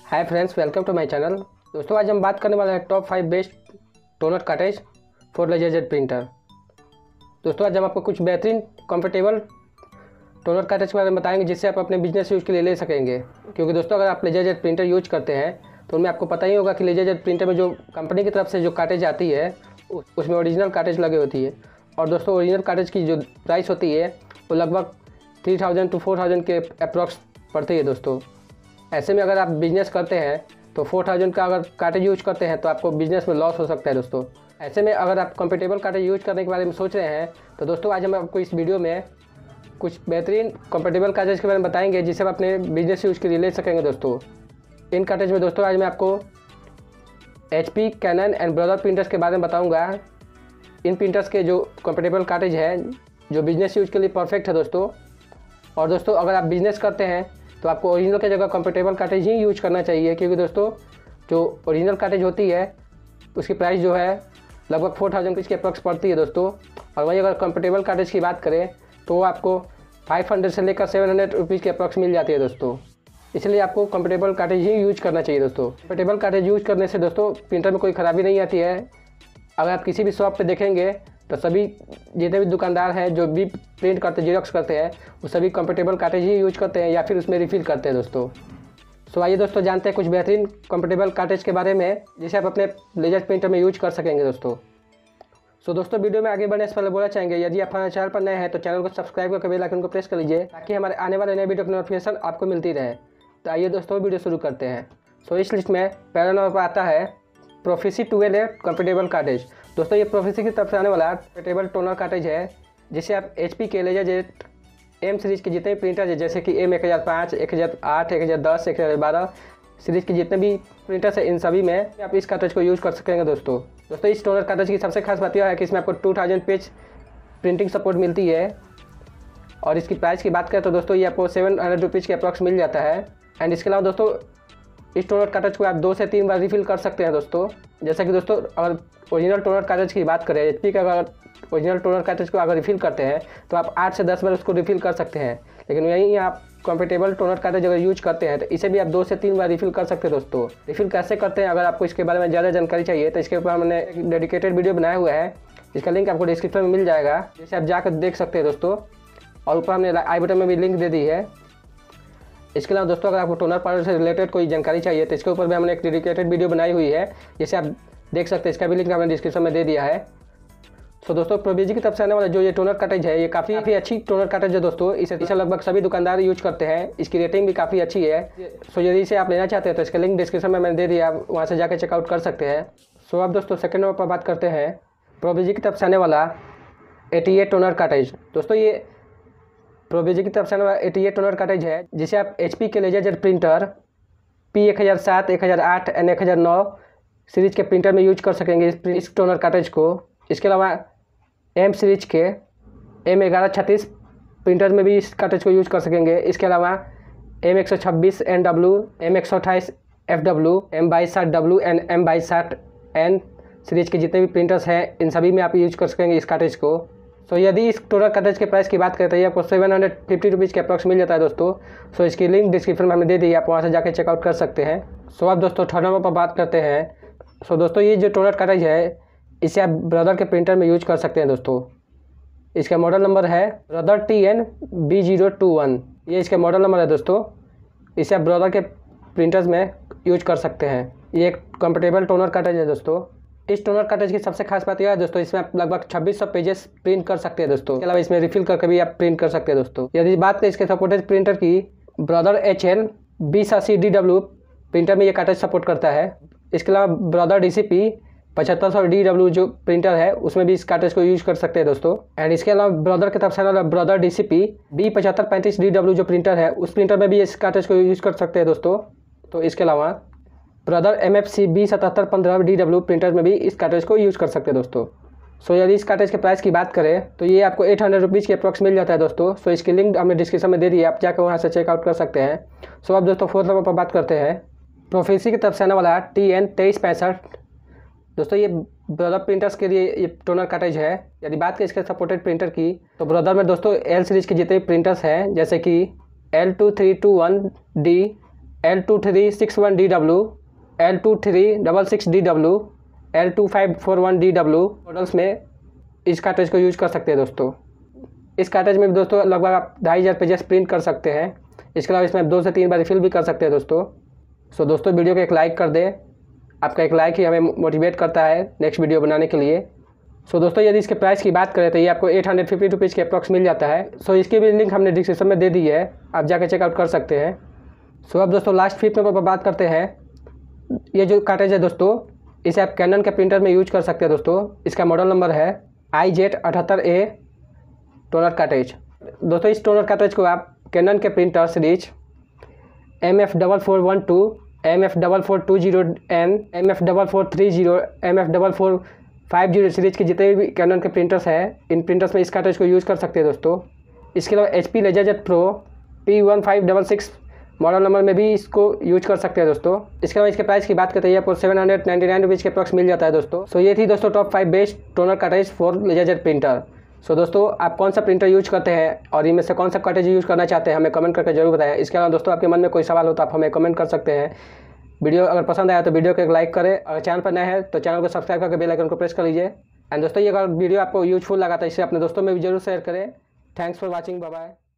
Hi friends, welcome to my channel. दोस्तों आज हम बात करने वाले हैं top 5 best toner cartridge for LaserJet printer. दोस्तों आज हम आपको कुछ बेहतरीन कंफर्टेबल टोनर कार्ट्रिज के बारे में बताएंगे जिससे आप अपने बिजनेस यूज़ के लिए ले सकेंगे। क्योंकि दोस्तों अगर आप LaserJet प्रिंटर यूज करते हैं तो उनमें आपको पता ही होगा कि LaserJet प्रिंटर में जो कंपनी की तरफ से जो कार्ट्रिज आती है उसमें ओरिजिनल कार्ट्रिज लगे होती है। और दोस्तों ओरिजिनल कार्ट्रिज की जो प्राइस होती है वो लगभग 3000 to 4000 के अप्रॉक्स पड़ती है। दोस्तों ऐसे में अगर आप बिज़नेस करते हैं तो 4000 का अगर कार्ट्रिज यूज करते हैं तो आपको बिज़नेस में लॉस हो सकता है। दोस्तों ऐसे में अगर आप कंफर्टेबल कार्ट्रिज यूज करने के बारे में सोच रहे हैं तो दोस्तों आज हम आपको इस वीडियो में कुछ बेहतरीन कंफर्टेबल कार्ट्रिज के बारे में बताएंगे जिससे आप अपने बिजनेस यूज के लिए ले सकेंगे। दोस्तों इन कार्ट्रिज में दोस्तों आज मैं आपको HP, Canon and Brother printers के बारे में बताऊँगा। इन प्रिंटर्स के जो कंफर्टेबल कार्ट्रिज है जो बिज़नेस यूज के लिए परफेक्ट है दोस्तों। और दोस्तों अगर आप बिज़नेस करते हैं तो आपको ओरिजिनल की जगह कंफर्टेबल कार्ट्रिज ही यूज करना चाहिए। क्योंकि दोस्तों जो ओरिजिनल कार्ट्रिज होती है उसकी प्राइस जो है लगभग 4000 के अप्रॉक्स पड़ती है दोस्तों। और वही अगर कंफर्टेबल कार्ट्रिज की बात करें तो वो आपको 500 से लेकर 700 रुपीज़ के अप्रॉक्स मिल जाती है दोस्तों। इसलिए आपको कंफर्टेबल कार्ट्रिज ही यूज करना चाहिए दोस्तों। कंफर्टेबल कार्ट्रिज यूज करने से दोस्तों प्रिंटर में कोई ख़राबी नहीं आती है। अगर आप किसी भी शॉप पर देखेंगे तो सभी जितने भी दुकानदार हैं जो भी प्रिंट करते जेरॉक्स करते हैं वो सभी कंफर्टेबल कार्ट्रिज ही यूज करते हैं या फिर उसमें रिफ़िल करते हैं दोस्तों। सो आइए दोस्तों जानते हैं कुछ बेहतरीन कंफर्टेबल कार्ट्रिज के बारे में जिसे आप अपने लेजर प्रिंटर में यूज कर सकेंगे दोस्तों। सो दोस्तों वीडियो में आगे बढ़ने से पहले बोलना चाहेंगे यदि आप हमारे चैनल पर नए हैं तो चैनल को सब्सक्राइब करके बेल आइकन को प्रेस कर लीजिए ताकि हमारे आने वाले नए वीडियो की नोटिफिकेशन आपको मिलती रहे। तो आइए दोस्तों वीडियो शुरू करते हैं। सो इस लिस्ट में पहला नंबर पर आता है प्रोफेसी 12A कंफर्टेबल कार्ट्रिज। दोस्तों ये प्रोफेसी की तरफ से आने वाला कंफर्टेबल टोनर कार्ट्रिज है जिसे आप HP के LaserJet M सीरीज़ के जितने भी प्रिंटर है जैसे कि M1005, 1008, 1010, 1012 सीरीज़ के जितने भी प्रिंटर्स है इन सभी में आप इस कार्ट्रिज को यूज़ कर सकेंगे दोस्तों इस टोनर कार्ट्रिज की सबसे खास बात यह है कि इसमें आपको 2000 पेज प्रिंटिंग सपोर्ट मिलती है। और इसकी प्राइस की बात करें तो दोस्तों ये आपको 700 रुपीज़ के अप्रॉक्स मिल जाता है। एंड इसके अलावा दोस्तों इस टोनर कार्ट्रिज को आप 2 से 3 बार रिफ़िल कर सकते हैं दोस्तों। जैसा कि दोस्तों अगर ओरिजिनल टोनर कार्ट्रिज की बात करें HP का अगर ओरिजिनल टोनर कार्ट्रिज को अगर रिफ़िल करते हैं तो आप 8 से 10 बार उसको रिफ़िल कर सकते हैं। लेकिन यहीं आप कंफर्टेबल टोनर कार्ट्रिज अगर यूज करते हैं तो इसे भी आप 2 से 3 बार रिफ़िल कर सकते हैं दोस्तों। रिफ़िल कैसे करते हैं अगर आपको इसके बारे में ज़्यादा जानकारी चाहिए तो इसके ऊपर हमने एक डेडिकेटेड वीडियो बनाया हुआ है जिसका लिंक आपको डिस्क्रिप्शन में मिल जाएगा जिसे आप जाकर देख सकते हैं दोस्तों। और ऊपर हमने आई बटन में भी लिंक दे दी है। इसके अलावा दोस्तों अगर आपको टोनर पाउडर से रिलेटेड कोई जानकारी चाहिए तो इसके ऊपर भी हमने एक डेडिकेटेड वीडियो बनाई हुई है जिसे आप देख सकते हैं। इसका भी लिंक हमने डिस्क्रिप्शन में दे दिया है। सो दोस्तों प्रोफेसी की तरफ से आने वाला जो ये टोनर कार्ट्रिज है ये काफ़ी अच्छी टोनर कार्ट्रिज है दोस्तों। इसे लगभग सभी दुकानदार यूज करते हैं। इसकी रेटिंग भी काफ़ी अच्छी है। सो यदि इसे आप लेना चाहते हैं तो इसका लिंक डिस्क्रिप्शन में मैंने दे दिया, आप वहाँ से जाकर चेकआउट कर सकते हैं। सो अब दोस्तों सेकंड नंबर पर बात करते हैं प्रोफेसी की तरफ से आने वाला 88 टोनर कार्ट्रिज। दोस्तों ये प्रोफेसी की तरफ से आने वाला 88 टोनर कार्ट्रिज है जिसे आप HP के LaserJet printer P1007, 1008 and 1009 series के प्रिंटर में यूज कर सकेंगे इस टोनर कार्ट्रिज को। इसके अलावा M सीरीज के M1136 प्रिंटर में भी इस कार्ट्रिज को यूज कर सकेंगे। इसके अलावा M126 NW, M128 FW, M2260W and M2260N series के जितने भी प्रिंटर्स हैं इन सभी में आप यूज कर सकेंगे इस कार्ट्रिज को। सो यदि इस टोनर कार्ट्रिज के प्राइस की बात करते हैं आपको 750 रुपीज़ के अप्रॉक्स मिल जाता है दोस्तों। सो इसकी लिंक डिस्क्रिप्शन में हमने दे दी, आप वहाँ से जाकर चेकआउट कर सकते हैं। सो अब दोस्तों थर्ड नंबर पर बात करते हैं। सो दोस्तों ये जो टोनर कार्ट्रिज है इसे आप ब्रदर के प्रिंटर में यूज कर सकते हैं दोस्तों। इसका मॉडल नंबर है ब्रदर TN-B021, ये इसका मॉडल नंबर है दोस्तों। इसे आप ब्रदर के प्रिंटर्स में यूज कर सकते हैं। ये एक कंफर्टेबल टोनर कार्ट्रिज है दोस्तों। इस टोनर कार्ट्रिज की सबसे खास बात यह है दोस्तों इसमें आप लगभग 2600 पेजेस प्रिंट कर सकते हैं दोस्तों। इसके अलावा इसमें रिफ़िल करके भी आप प्रिंट कर सकते हैं दोस्तों। यदि बात करें इसके सपोर्टेड प्रिंटर की ब्रदर HL-2080DW प्रिंटर में ये कार्ट्रिज सपोर्ट करता है। इसके अलावा ब्रदर DCP 7500DW जो प्रिंटर है उसमें भी इस कार्ट्रिज को यूज कर सकते हैं दोस्तों। एंड इसके अलावा ब्रदर की तरफ से आने वाला ब्रदर DCP B7535DW जो प्रिंटर है उस प्रिंटर में भी इस कार्ट्रिज को यूज कर सकते हैं दोस्तों। तो इसके अलावा ब्रदर MFC B7715DW प्रिंटर में भी इस कार्ट्रिज को यूज कर सकते हैं दोस्तों। सो यदि इस कार्ट्रिज के प्राइस की बात करें तो ये आपको 800 रुपीज़ के अप्रॉक्स मिल जाता है दोस्तों। सो इसकी लिंक हमने डिस्क्रिप्शन में दे दी है, आप जाकर वहाँ से चेकआउट कर सकते हैं। सो अब दोस्तों फोर्थ नंबर पर बात करते हैं प्रोफेसी की तरफ से आने वाला TN-2365। दोस्तों ये ब्रदर प्रिंटर्स के लिए ये टोनर कार्ट्रिज है। यदि बात करें इसके सपोर्टेड प्रिंटर की तो ब्रदर में दोस्तों L सीरीज़ के जितने भी प्रिंटर्स हैं जैसे कि L2321D, L2361DW, L2366DW, L2541DW models में इस कार्ट्रिज को यूज कर सकते हैं दोस्तों। इस कार्ट्रिज में भी दोस्तों लगभग आप 2500 पेजेस प्रिंट कर सकते हैं। इसके अलावा इसमें 2 से 3 बार रिफिल भी कर सकते हैं दोस्तों। सो दोस्तों वीडियो को एक लाइक कर दें, आपका एक लाइक ही हमें मोटिवेट करता है नेक्स्ट वीडियो बनाने के लिए। सो दोस्तों यदि इसके प्राइस की बात करें तो ये आपको 850 रुपीज़ के अप्रॉक्स मिल जाता है। सो इसकी भी लिंक हमने डिस्क्रिप्शन में दे दी है, आप जाकर चेकआउट कर सकते हैं। सो अब दोस्तों लास्ट 5th नंबर पर बात करते हैं। ये जो कार्ट्रिज है दोस्तों, इसे आप कैनन के प्रिंटर में यूज कर सकते हैं दोस्तों। इसका मॉडल नंबर है INKjet 78A टोनर कार्ट्रिज। दोस्तों इस टोनर कार्ट्रिज को आप कैनन के printer series MF4412, MF4420N, MF4430, MF4450 series के जितने भी कैनन के प्रिंटर्स हैं, इन प्रिंटर्स में इस कार्ट्रिज को यूज़ कर सकते हैं दोस्तों। इसके अलावा HP LaserJet Pro P1566 model number में भी इसको यूज कर सकते हैं दोस्तों। इसके अलावा इसके प्राइस की बात करते हैं, आपको 799 रुपीज़ के अप्रॉक्स मिल जाता है दोस्तों। सो ये थी दोस्तों top 5 best toner cartridge for LaserJet printer. So दोस्तों आप कौन सा प्रिंटर यूज करते हैं और इनमें से कौन सा कार्ट्रिज यूज करना चाहते हैं, हमें कमेंट करके जरूर बताएं। इसके अलावा दोस्तों आपके मन में कोई सवाल हो तो आप हमें कमेंट कर सकते हैं। वीडियो अगर पसंद आया तो वीडियो को एक लाइक करें, अगर चैनल पर नए हैं तो चैनल को सब्सक्राइब करके बेल आइकन को प्रेस कर लीजिए। एंड दोस्तों ये अगर वीडियो आपको यूजफुल लगा तो इसे अपने दोस्तों में भी जरूर शेयर करें। Thanks for watching, bye bye.